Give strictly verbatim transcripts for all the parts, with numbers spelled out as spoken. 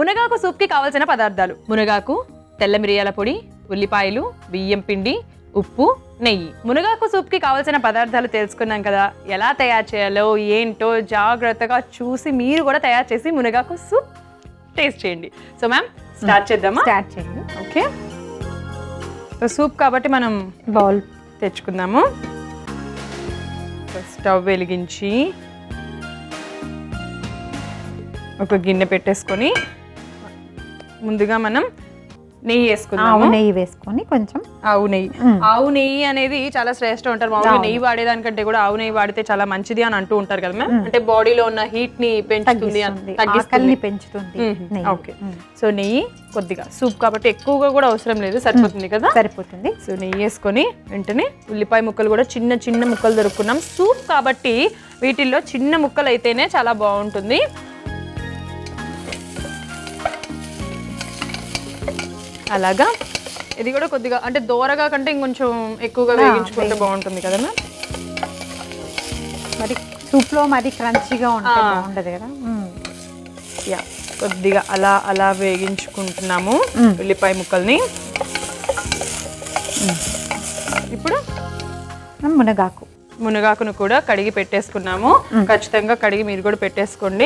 మునగాకు సూప్కి కావాల్సిన పదార్థాలు: మునగాకు, తెల్ల మిరియాల పొడి, ఉల్లిపాయలు, బియ్యం పిండి, ఉప్పు, నెయ్యి. మునగాకు సూప్కి కావాల్సిన పదార్థాలు తెలుసుకున్నాం కదా. ఎలా తయారు చేయాలో ఏంటో జాగ్రత్తగా చూసి మీరు కూడా తయారు చేసి మునగాకు సూప్ టేస్ట్ చేయండి. సో మ్యామ్ స్టార్ట్ చేద్దామా? స్టార్ట్ చేయండి. ఓకే, సో సూప్ కాబట్టి మనం బౌల్ తెచ్చుకుందాము. స్టవ్ వెలిగించి ఒక గిన్నె పెట్టేసుకొని ముందుగా మనం నెయ్యి వేసుకుందాము. నెయ్యి వేసుకొని కొంచెం ఆవు నెయ్యి. ఆవు నెయ్యి అనేది చాలా శ్రేష్టం ఉంటారు. మామూలుగా నెయ్యి వాడేదానికంటే కూడా ఆవు నెయ్యి వాడితే చాలా మంచిది అని అంటూ ఉంటారు కదా మ్యామ్. అంటే బాడీలో ఉన్న హీట్ ని పెంచుతుంది, తగ్గిస్తుంది, పెంచుతుంది. ఓకే, సో నెయ్యి కొద్దిగా, సూప్ కాబట్టి ఎక్కువగా కూడా అవసరం లేదు, సరిపోతుంది కదా? సరిపోతుంది. సో నెయ్యి వేసుకొని వెంటనే ఉల్లిపాయ ముక్కలు కూడా చిన్న చిన్న ముక్కలు దొరుకున్నాం. సూప్ కాబట్టి వీటిల్లో చిన్న ముక్కలు అయితేనే చాలా బాగుంటుంది. అలాగా ఇది కూడా కొద్దిగా అంటే దోరగా కంటే ఇంకొంచెం ఎక్కువగా వేగించుకుంటే బాగుంటుంది కదా మ్యామ్. మరి సూప్లో మరి క్రంచీగా ఉంటుంది కదా. యా, కొద్దిగా అలా అలా వేగించుకుంటున్నాము ఉల్లిపాయ ముక్కల్ని. ఇప్పుడు మునగాకు మునగాకును కూడా కడిగి పెట్టేసుకున్నాము. ఖచ్చితంగా కడిగి మీరు కూడా పెట్టేసుకోండి.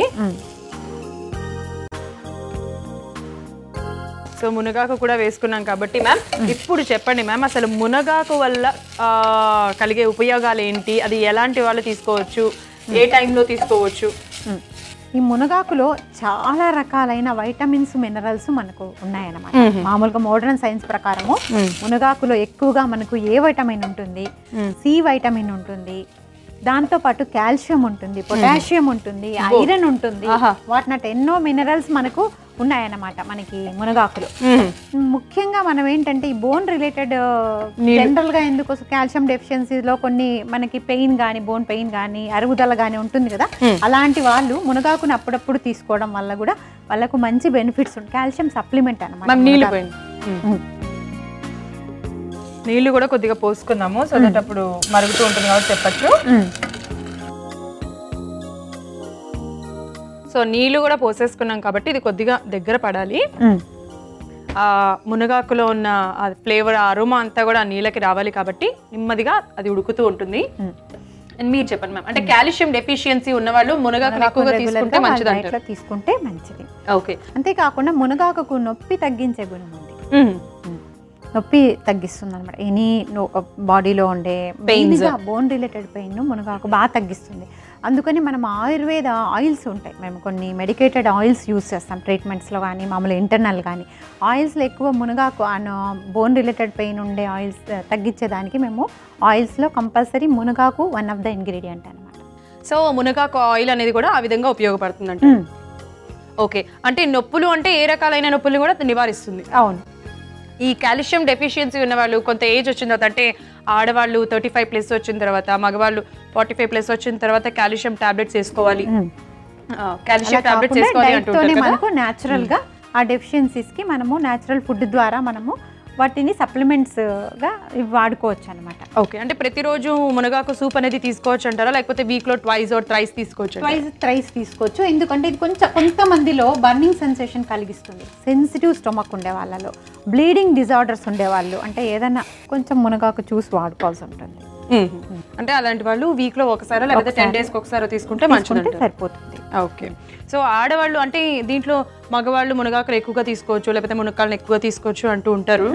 సో మునగాకు కూడా వేసుకున్నాం కాబట్టి మ్యామ్ ఇప్పుడు చెప్పండి మ్యామ్, అసలు మునగాకు వల్ల కలిగే ఉపయోగాలు ఏంటి, అది ఎలాంటి వాళ్ళు తీసుకోవచ్చు, ఏ టైంలో తీసుకోవచ్చు? ఈ మునగాకులో చాలా రకాలైన వైటమిన్స్, మినరల్స్ మనకు ఉన్నాయన్నమాట. మామూలుగా మోడర్న్ సైన్స్ ప్రకారము మునగాకులో ఎక్కువగా మనకు ఏ వైటమిన్ ఉంటుంది, సి వైటమిన్ ఉంటుంది, దాంతో పాటు కాల్షియం ఉంటుంది, పొటాషియం ఉంటుంది, ఐరన్ ఉంటుంది, వాటినట్టు ఎన్నో మినరల్స్ మనకు ఉన్నాయన్నమాట మనకి మునగాకులు. ముఖ్యంగా మనం ఏంటంటే ఈ బోన్ రిలేటెడ్ జనరల్ గా ఎందుకు కాల్షియం డెఫిషియన్సీలో కొన్ని మనకి పెయిన్ కానీ, బోన్ పెయిన్ కానీ, అరుగుదల కానీ ఉంటుంది కదా, అలాంటి వాళ్ళు మునగాకుని అప్పుడప్పుడు తీసుకోవడం వల్ల కూడా వాళ్ళకు మంచి బెనిఫిట్స్ ఉంటాయి. కాల్షియం సప్లిమెంట్ అన్నమాట. నీళ్లు కూడా కొద్దిగా పోసుకుందాము, సో దట్ అప్పుడు మరుగుతూ ఉంటుంది కాబట్టి చెప్పచ్చు. సో నీళ్లు కూడా పోసేసుకున్నాం కాబట్టి ఇది కొద్దిగా దగ్గర పడాలి. ఆ మునగాకులో ఉన్న ఫ్లేవర్, అరోమా అంతా కూడా ఆ నీళ్ళకి రావాలి కాబట్టి నెమ్మదిగా అది ఉడుకుతూ ఉంటుంది. మీరు చెప్పండి మ్యామ్, అంటే కాల్షియం డెఫిషియన్సీ ఉన్న వాళ్ళు మునగాకు ఎక్కువగా తీసుకుంటే మంచిది అంటారు. తీసుకుంటే మంచిది. ఓకే, అంతేకాకుండా మునగాకు నొప్పి తగ్గించే గుణం ఉంది. నొప్పి తగ్గిస్తుంది అనమాట. ఎనీ బాడీలో ఉండే పెయిన్స్, బోన్ రిలేటెడ్ పెయిన్ మునగాకు బాగా తగ్గిస్తుంది. అందుకని మనం ఆయుర్వేద ఆయిల్స్ ఉంటాయి, మేము కొన్ని మెడికేటెడ్ ఆయిల్స్ యూస్ చేస్తాం ట్రీట్మెంట్స్లో కానీ, మామూలు ఇంటర్నల్ కానీ. ఆయిల్స్లో ఎక్కువ మునగాకు బోన్ రిలేటెడ్ పెయిన్ ఉండే ఆయిల్స్ తగ్గించేదానికి మేము ఆయిల్స్లో కంపల్సరీ మునగాకు వన్ ఆఫ్ ద ఇంగ్రీడియంట్ అనమాట. సో మునగాకు ఆయిల్ అనేది కూడా ఆ విధంగా ఉపయోగపడుతుందంట. ఓకే, అంటే నొప్పులు అంటే ఏ రకాలైన నొప్పులు కూడా నివారిస్తుంది. అవును. ఈ కాల్షియం డెఫిషియన్సీ ఉన్న వాళ్ళు కొంత ఏజ్ వచ్చిన తర్వాత, అంటే ఆడవాళ్ళు థర్టీ ఫైవ్ ప్లస్ వచ్చిన తర్వాత, మగవాళ్ళు ఫార్టీ ఫైవ్ ప్లస్ వచ్చిన తర్వాత కాల్షియం టాబ్లెట్స్ వేసుకోవాలి, కాల్షియం టాబ్లెట్స్ వేసుకోవాలి అంటుంటారు. మనకు న్యాచురల్ గా ఆ డెఫిషియన్సీస్ కి మనము న్యాచురల్ ఫుడ్ ద్వారా మనము వాటిని సప్లిమెంట్స్ గా వాడుకోవచ్చు అనమాట. ఓకే, అంటే ప్రతిరోజు మునగాకు సూప్ అనేది తీసుకోవచ్చు అంటారా, లేకపోతే వీక్ లో ట్వైస్ ఆర్ థ్రైస్ తీసుకోవచ్చు? ట్వైస్ థ్రైస్ తీసుకోవచ్చు. ఎందుకంటే ఇది కొంచెం కొంతమందిలో బర్నింగ్ సెన్సేషన్ కలిగిస్తుంది. సెన్సిటివ్ స్టొమక్ ఉండే వాళ్ళలో, బ్లీడింగ్ డిజార్డర్స్ ఉండేవాళ్ళు, అంటే ఏదైనా కొంచెం మునగాకు చూసి వాడుకోవాల్సి ఉంటుంది. అంటే అలాంటి వాళ్ళు వీక్ లో ఒకసారి లేకపోతే టెన్ డేస్ కి ఒకసారి తీసుకుంటే మంచిది, సరిపోతుంది. ఓకే, సో ఆడవాళ్ళు అంటే దీంట్లో మగవాళ్ళు మునగాకులు ఎక్కువగా తీసుకోవచ్చు, లేకపోతే మునక్కాయలను ఎక్కువగా తీసుకోవచ్చు అంటూ ఉంటారు.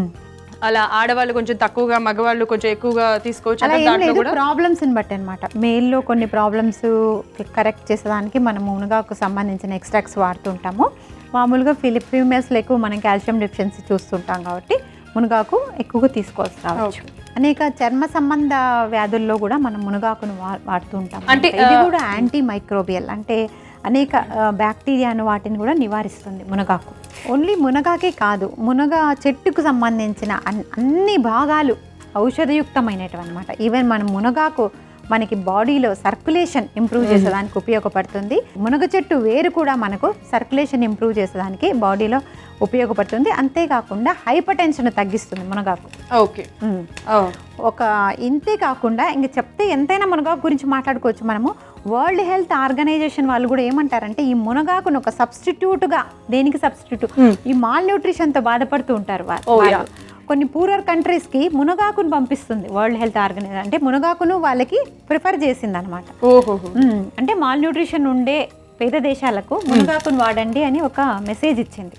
అలా ఆడవాళ్ళు కొంచెం తక్కువగా, మగవాళ్ళు కొంచెం ఎక్కువగా తీసుకోవచ్చు. ప్రాబ్లమ్స్ ని బట్టి అనమాట. మేల్లో కొన్ని ప్రాబ్లమ్స్ కరెక్ట్ చేసేదానికి మనం మునగాకు సంబంధించిన ఎక్స్ట్రాక్ట్స్ వాడుతుంటాము. మామూలుగా ఫిలిప్ ఫీమేల్స్లో ఎక్కువ మనం కాల్షియం డెఫిషియన్సీ చూస్తుంటాం కాబట్టి మునగాకు ఎక్కువగా తీసుకోవాల్సి రావచ్చు. అనేక చర్మ సంబంధ వ్యాధుల్లో కూడా మనం మునగాకును వాడుతూ ఉంటాం. అంటే ఇది కూడా యాంటీ మైక్రోబియల్, అంటే అనేక బ్యాక్టీరియాను వాటిని కూడా నివారిస్తుంది మునగాకు. ఓన్లీ మునగాకే కాదు, మునగ చెట్టుకు సంబంధించిన అన్ని భాగాలు ఔషధయుక్తమైనవి అనమాట. ఈవెన్ మనం మునగాకు మనకి బాడీలో సర్క్యులేషన్ ఇంప్రూవ్ చేసేదానికి ఉపయోగపడుతుంది. మునగ చెట్టు వేరు కూడా మనకు సర్క్యులేషన్ ఇంప్రూవ్ చేసేదానికి బాడీలో ఉపయోగపడుతుంది. అంతేకాకుండా హైపర్ టెన్షన్ తగ్గిస్తుంది మునగాకు. ఓకే, ఒక ఇంతే కాకుండా ఇంక చెప్తే ఎంతైనా మునగాకు గురించి మాట్లాడుకోవచ్చు మనము. వరల్డ్ హెల్త్ ఆర్గనైజేషన్ వాళ్ళు కూడా ఏమంటారంటే ఈ మునగాకును ఒక సబ్స్టిట్యూట్గా, దేనికి సబ్స్టిట్యూట్, ఈ మాల్ న్యూట్రిషన్తో బాధపడుతూ ఉంటారు వాళ్ళు. కొన్ని పూరర్ కంట్రీస్కి మునగాకును పంపిస్తుంది వరల్డ్ హెల్త్ ఆర్గనైజేషన్. అంటే మునగాకును వాళ్ళకి ప్రిఫర్ చేసింది అనమాట. అంటే మాల్ న్యూట్రిషన్ ఉండే పేద దేశాలకు మునగాకును వాడండి అని ఒక మెసేజ్ ఇచ్చింది.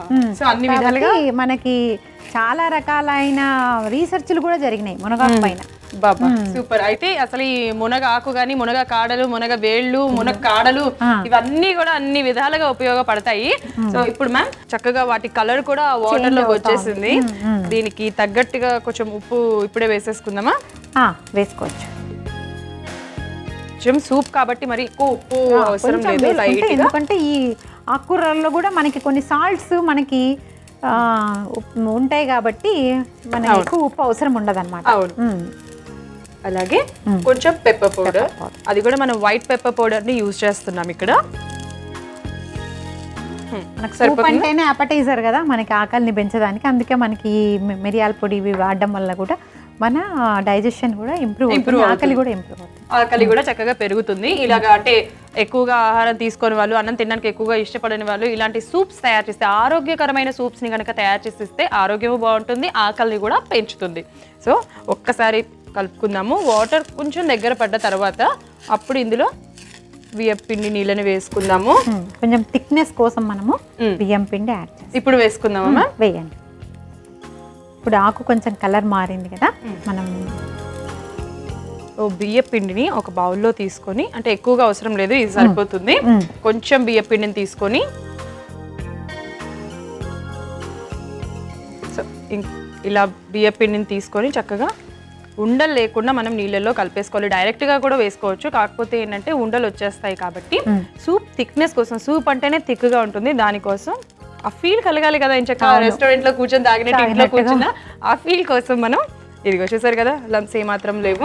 మనకి చాలా రకాలైన రీసెర్చ్లు కూడా జరిగినాయి మునగాకు పైన. బాబా సూపర్. అయితే అసలు ఈ మునగ ఆకు గాని, మునగ కాడలు, మునగ వేళ్ళు, మునగ కాడలు ఇవన్నీ కూడా అన్ని విధాలుగా ఉపయోగపడతాయి. సో ఇప్పుడు మ్యామ్ చక్కగా వాటి కలర్ కూడా వాటర్ లో వచ్చేసింది. దీనికి తగ్గట్టుగా కొంచెం ఉప్పు ఇప్పుడే వేసేసుకుందామా? వేసుకోవచ్చు. కొంచెం సూప్ కాబట్టి మరి ఎక్కువ ఉప్పు అవసరం లేదు, లైట్ గా. ఎందుకంటే ఈ ఆకుకూరల్లో కూడా మనకి కొన్ని సాల్ట్స్ మనకి ఉంటాయి కాబట్టి మనకి ఎక్కువ ఉప్పు అవసరం ఉండదు అనమాట. అలాగే కొంచెం పెప్పర్ పౌడర్, అది కూడా మనం వైట్ పెప్పర్ పౌడర్ ని యూజ్ చేస్తున్నాం ఇక్కడ. సూప్ అంటేనే అపటైజర్ కదా మనకి, ఆకలిని పెంచడానికి. అందుకే మనకి మిరియాల పొడి ఇవి వాడడం వల్ల కూడా మన డైజెషన్ కూడా ఇంప్రూవ్ ఇంప్రూవ్ ఆకలి కూడా ఇంప్రూవ్ అవుతుంది, ఆకలి కూడా చక్కగా పెరుగుతుంది. ఇలాగా అంటే ఎక్కువగా ఆహారం తీసుకొని వాళ్ళు, అన్నం తినడానికి ఎక్కువగా ఇష్టపడని వాళ్ళు ఇలాంటి సూప్స్ తయారు చేస్తే, ఆరోగ్యకరమైన సూప్స్ ని కనుక తయారు చేసి ఇస్తే ఆరోగ్యం బాగుంటుంది, ఆకలిని కూడా పెంచుతుంది. సో ఒక్కసారి కలుపుకుందాము. వాటర్ కొంచెం దగ్గర పడ్డ తర్వాత అప్పుడు ఇందులో బియ్యం పిండి నీళ్ళని వేసుకుందాము. కొంచెం థిక్నెస్ కోసం మనము బియ్యం పిండి యాడ్ చేస్తాం. ఇప్పుడు వేసుకుందామా? వేయండి. ఇప్పుడు ఆకు కొంచెం కలర్ మారింది కదా, మనం బియ్య పిండిని ఒక బౌల్లో తీసుకొని, అంటే ఎక్కువగా అవసరం లేదు, ఇది సరిపోతుంది. కొంచెం బియ్య పిండిని తీసుకొని సో ఇలా బియ్య పిండిని తీసుకొని చక్కగా ఉండలు లేకుండా మనం నీళ్ళల్లో కలిపేసుకోవాలి. డైరెక్ట్గా కూడా వేసుకోవచ్చు, కాకపోతే ఏంటంటే ఉండలు వచ్చేస్తాయి కాబట్టి సూప్ థిక్నెస్ కోసం, సూప్ అంటేనే థిక్గా ఉంటుంది, దానికోసం ఆ ఫీల్ కలగాలి కదా. ఇంచక్క రెస్టారెంట్ లో కూర్చొని తాగినట్టు ఇంట్లో కూర్చున్నా ఆ ఫీల్ కోసం మనం ఇదిగో చూసారు కదా, లంప్స్ ఏమాత్రం లేవు.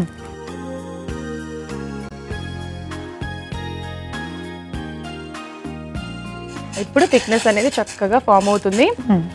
ఇప్పుడు థిక్నెస్ అనేది చక్కగా ఫామ్ అవుతుంది.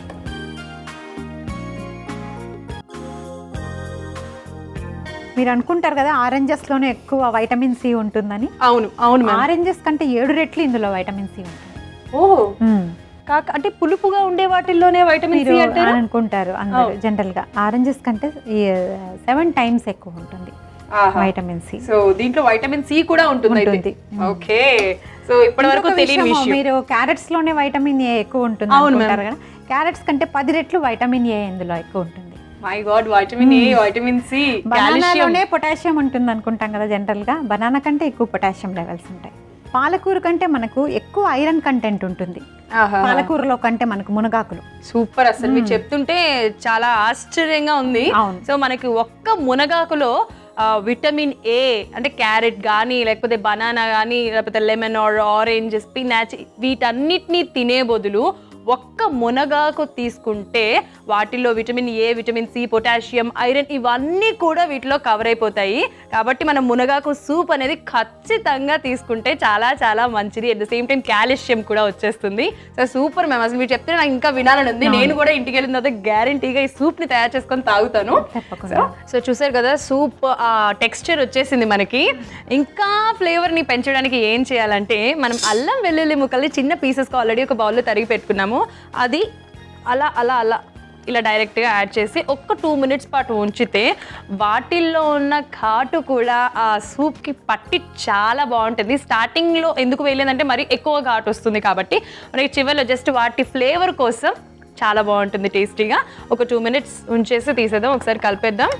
మీరు అనుకుంటారు కదా ఆరెంజెస్ లోనే ఎక్కువ వైటమిన్ సి ఉంటుందని. అవును అవును, ఆరెంజెస్ కంటే ఏడు రెట్లు ఇందులో వైటమిన్ సి ఉంటుంది. ఓ కాక అంటే పులుపుగా ఉండే వాటిల్లోనే వైటమిన్ సి అంటే అనుకుంటారు అందరూ జనరల్ గా. ఆరెంజెస్ కంటే సెవెన్ టైమ్స్ ఎక్కువ ఉంటుంది వైటమిన్ సి. సో దీంట్లో వైటమిన్ సి కూడా ఉంటుంది. ఓకే, సో ఇప్పటి వరకు తెలియని విషయం. మీరు క్యారెట్స్ లోనే వైటమిన్ ఏ ఎక్కువ ఉంటుంది అనుకుంటారు కదా, క్యారెట్స్ కంటే పది రెట్లు వైటమిన్ ఏ ఇందులో ఎక్కువ ఉంటుంది. My God, vitamin A, vitamin C. బనానాలోనే పొటాషియం ఉంటుంది అనుకుంటాం కదా జనరల్ గా, బనానా కంటే ఎక్కువ పొటాషియం లెవెల్స్ ఉంటాయి. పాలకూర కంటే మనకు ఎక్కువ ఐరన్ కంటెంట్ ఉంటుంది పాలకూరలో కంటే మనకు మునగాకులు. సూపర్, అసలు మీరు చెప్తుంటే చాలా ఆశ్చర్యంగా ఉంది. సో మనకి ఒక్క మునగాకులో విటమిన్ ఏ అంటే క్యారెట్ కానీ, లేకపోతే బనానా కానీ, లేకపోతే లెమన్ ఆర్ ఆరెంజ్, స్పినాచ్, వీటన్నిటినీ తినే బదులు ఒక్క మునగాకు తీసుకుంటే వాటిల్లో vitamin A, vitamin C, potassium, iron ఇవన్నీ కూడా వీటిలో కవర్ అయిపోతాయి. కాబట్టి మనం మునగాకు సూప్ అనేది ఖచ్చితంగా తీసుకుంటే చాలా చాలా మంచిది. At the same time calcium కూడా వచ్చేస్తుంది. సో సూపర్ మ్యామ్, అసలు మీరు చెప్తే నాకు ఇంకా వినాలని ఉంది. నేను కూడా ఇంటికి వెళ్ళిన తర్వాత గ్యారంటీగా ఈ సూప్ ని తయారు చేసుకొని తాగుతాను. సో చూసారు కదా, సూప్ టెక్స్చర్ వచ్చేసింది మనకి. ఇంకా ఫ్లేవర్ ని పెంచడానికి ఏం చేయాలంటే, మనం అల్లం వెల్లుల్లి ముక్కల్ని చిన్న పీసెస్గా ఆల్రెడీ ఒక బౌల్లో తరిగి పెట్టుకున్నాము. అది అలా అలా అలా ఇలా డైరెక్ట్గా యాడ్ చేసి ఒక్క టూ మినిట్స్ పాటు ఉంచితే వాటిల్లో ఉన్న ఘాటు కూడా ఆ సూప్కి పట్టి చాలా బాగుంటుంది. స్టార్టింగ్లో ఎందుకు వేయలేదంటే మరి ఎక్కువ ఘాటు వస్తుంది కాబట్టి, మనకి చివరిలో జస్ట్ వాటి ఫ్లేవర్ కోసం చాలా బాగుంటుంది టేస్టీగా. ఒక టూ మినిట్స్ ఉంచేసి తీసేద్దాం, ఒకసారి కలిపేద్దాం.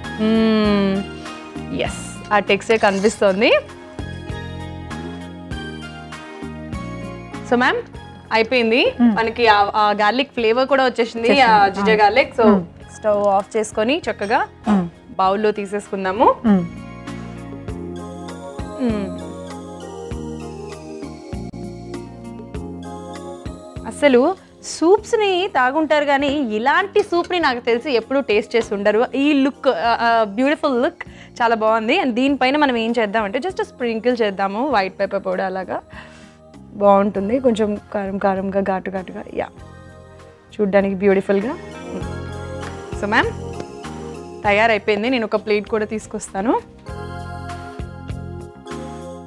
ఎస్, ఆ టెక్స్చర్ కనిపిస్తుంది. సో మ్యామ్ అయిపోయింది, మనకి ఆ గార్లిక్ ఫ్లేవర్ కూడా వచ్చేసింది, ఆ ginger garlic. So stove off చేసుకొని చక్కగా బౌల్లో తీసేసుకుందాము. అసలు సూప్స్ని తాగుంటారు కానీ ఇలాంటి సూప్ని నాకు తెలిసి ఎప్పుడూ టేస్ట్ చేసి ఉండరు. ఈ లుక్, బ్యూటిఫుల్ లుక్ చాలా బాగుంది. అండ్ దీనిపైన మనం ఏం చేద్దామంటే జస్ట్ స్ప్రింకిల్ చేద్దాము వైట్ పెప్పర్ పౌడర్, అలాగా బాగుంటుంది. కొంచెం కారం కారంగా, ఘాటు ఘాటుగా, యా చూడ్డానికి బ్యూటిఫుల్గా. సో మ్యామ్ తయారైపోయింది, నేను ఒక ప్లేట్ కూడా తీసుకొస్తాను.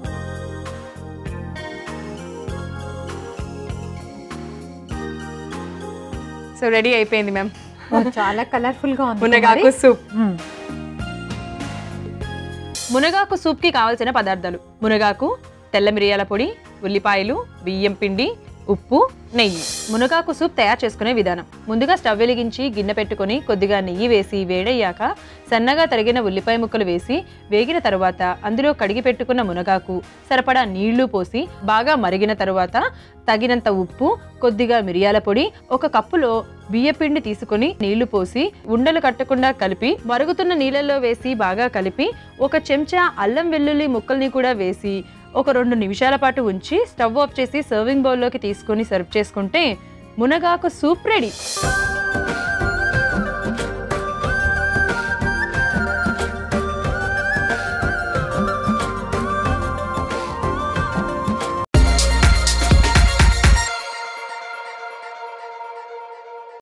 సో రెడీ అయిపోయింది మ్యామ్. చాలా కలర్ఫుల్గా ఉంది మునగాకు సూప్. మునగాకు సూప్కి కావాల్సిన పదార్థాలు: మునగాకు, తెల్ల మిరియాల పొడి, ఉల్లిపాయలు, బియ్యం పిండి, ఉప్పు, నెయ్యి. మునగాకు సూప్ తయారు చేసుకునే విధానం: ముందుగా స్టవ్ వెలిగించి గిన్నె పెట్టుకొని కొద్దిగా నెయ్యి వేసి వేడయ్యాక సన్నగా తరిగిన ఉల్లిపాయ ముక్కలు వేసి వేగిన తరువాత అందులో కడిగి పెట్టుకున్న మునగాకు, సరిపడా నీళ్లు పోసి బాగా మరిగిన తరువాత తగినంత ఉప్పు, కొద్దిగా మిరియాల పొడి, ఒక కప్పులో బియ్యపిండి తీసుకొని నీళ్లు పోసి ఉండలు కట్టకుండా కలిపి మరుగుతున్న నీళ్ళల్లో వేసి బాగా కలిపి ఒక చెంచా అల్లం వెల్లుల్లి ముక్కల్ని కూడా వేసి ఒక రెండు నిమిషాల పాటు ఉంచి స్టవ్ ఆఫ్ చేసి సర్వింగ్ బౌల్లోకి తీసుకొని సర్వ్ చేసుకుంటే మునగాకు సూప్ రెడీ.